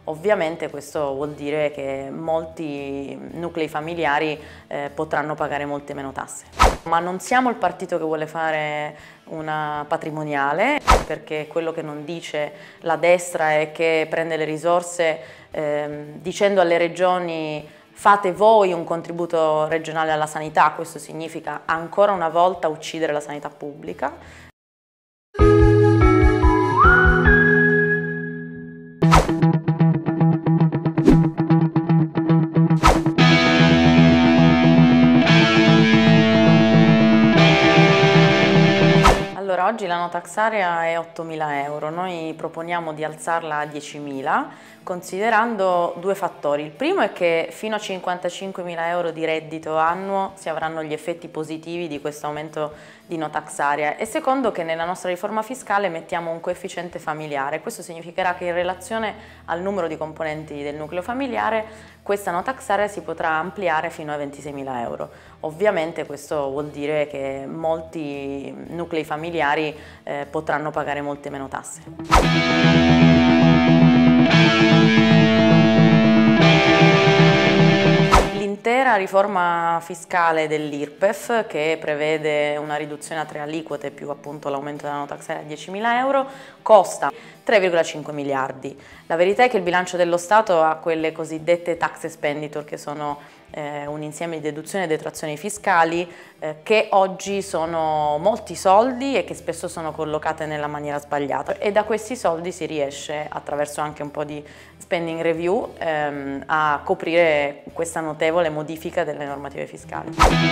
Ovviamente questo vuol dire che molti nuclei familiari potranno pagare molte meno tasse. Ma non siamo il partito che vuole fare una patrimoniale, perché quello che non dice la destra è che prende le risorse dicendo alle regioni fate voi un contributo regionale alla sanità. Questo significa ancora una volta uccidere la sanità pubblica. Allora, oggi la no tax area è 8.000 euro, noi proponiamo di alzarla a 10.000 considerando due fattori. Il primo è che fino a 55.000 euro di reddito annuo si avranno gli effetti positivi di questo aumento di no tax area, e secondo che nella nostra riforma fiscale mettiamo un coefficiente familiare. Questo significherà che in relazione al numero di componenti del nucleo familiare questa no tax area si potrà ampliare fino a 26.000 euro. Ovviamente questo vuol dire che molti nuclei familiari potranno pagare molte meno tasse. L'intera riforma fiscale dell'IRPEF, che prevede una riduzione a 3 aliquote più appunto l'aumento della no tax area a 10.000 euro, costa 3,5 miliardi. La verità è che il bilancio dello Stato ha quelle cosiddette tax expenditure, che sono un insieme di deduzioni e detrazioni fiscali che oggi sono molti soldi e che spesso sono collocate nella maniera sbagliata, e da questi soldi si riesce, attraverso anche un po' di spending review, a coprire questa notevole modifica delle normative fiscali.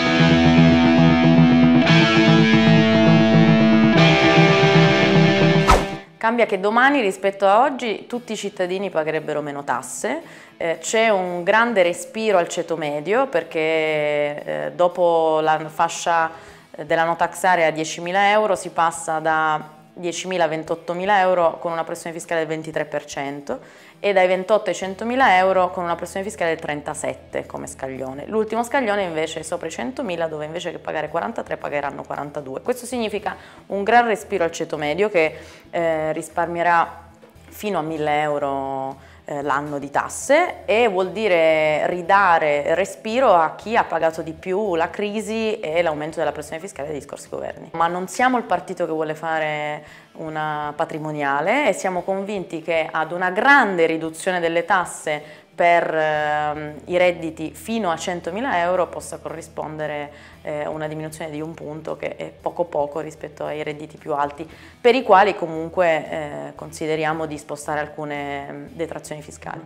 Cambia che domani rispetto a oggi tutti i cittadini pagherebbero meno tasse, c'è un grande respiro al ceto medio, perché dopo la fascia della no tax area a 10.000 euro si passa da 10.000 a 28.000 euro con una pressione fiscale del 23% e dai 28 ai 100.000 euro con una pressione fiscale del 37% come scaglione. L'ultimo scaglione invece è sopra i 100.000, dove invece che pagare 43 pagheranno 42. Questo significa un gran respiro al ceto medio che risparmierà fino a 1.000 euro l'anno di tasse, e vuol dire ridare respiro a chi ha pagato di più la crisi e l'aumento della pressione fiscale degli scorsi governi. Ma non siamo il partito che vuole fare una patrimoniale, e siamo convinti che ad una grande riduzione delle tasse per i redditi fino a 100.000 euro possa corrispondere una diminuzione di 1 punto, che è poco rispetto ai redditi più alti, per i quali comunque consideriamo di spostare alcune detrazioni fiscali.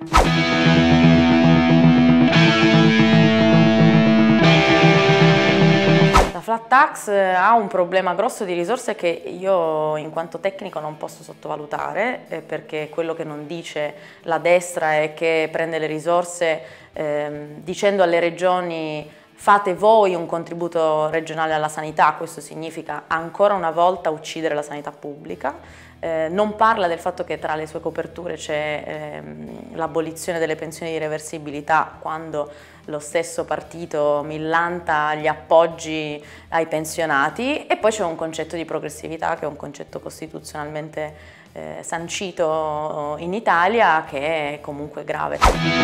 La flat tax ha un problema grosso di risorse che io in quanto tecnico non posso sottovalutare, perché quello che non dice la destra è che prende le risorse dicendo alle regioni fate voi un contributo regionale alla sanità. Questo significa ancora una volta uccidere la sanità pubblica. Non parla del fatto che tra le sue coperture c'è l'abolizione delle pensioni di reversibilità, quando lo stesso partito millanta gli appoggi ai pensionati, e poi c'è un concetto di progressività che è un concetto costituzionalmente sancito in Italia, che è comunque grave.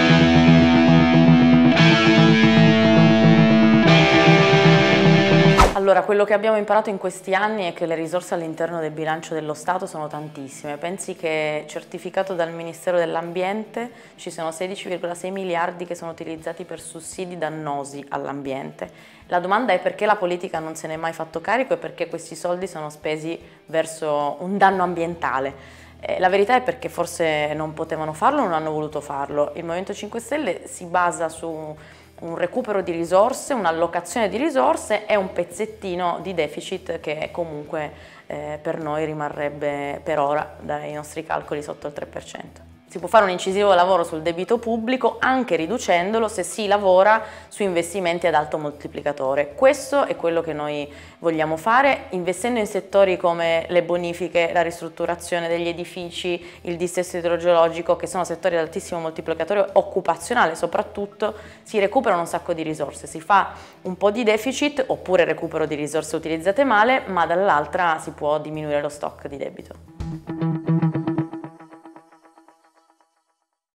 Allora, quello che abbiamo imparato in questi anni è che le risorse all'interno del bilancio dello Stato sono tantissime. Pensi che, certificato dal Ministero dell'Ambiente, ci sono 16,6 miliardi che sono utilizzati per sussidi dannosi all'ambiente. La domanda è perché la politica non se ne è mai fatto carico e perché questi soldi sono spesi verso un danno ambientale. La verità è perché forse non potevano farlo o non hanno voluto farlo. Il Movimento 5 Stelle si basa su un recupero di risorse, un'allocazione di risorse e un pezzettino di deficit che comunque per noi rimarrebbe per ora dai nostri calcoli sotto il 3%. Si può fare un incisivo lavoro sul debito pubblico anche riducendolo se si lavora su investimenti ad alto moltiplicatore. Questo è quello che noi vogliamo fare, investendo in settori come le bonifiche, la ristrutturazione degli edifici, il dissesto idrogeologico, che sono settori ad altissimo moltiplicatore occupazionale. Soprattutto si recuperano un sacco di risorse, si fa un po' di deficit oppure recupero di risorse utilizzate male, ma dall'altra si può diminuire lo stock di debito.